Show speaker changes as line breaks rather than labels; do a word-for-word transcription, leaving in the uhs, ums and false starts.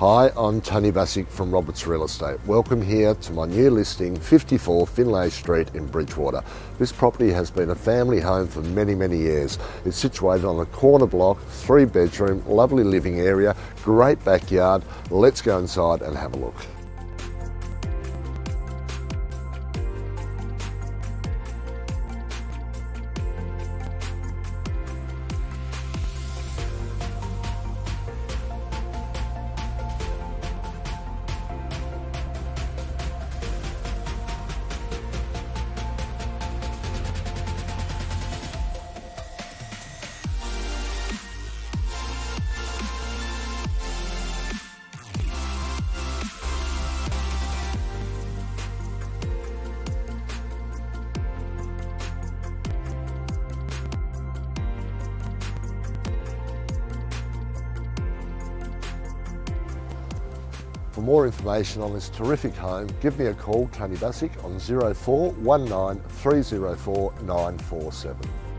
Hi, I'm Tony Bassick from Roberts Real Estate. Welcome here to my new listing, fifty-four Finlay Street in Bridgewater. This property has been a family home for many, many years. It's situated on a corner block, three bedroom, lovely living area, great backyard. Let's go inside and have a look. For more information on this terrific home, give me a call, Tony Bassick, on zero four one nine three zero four nine four seven.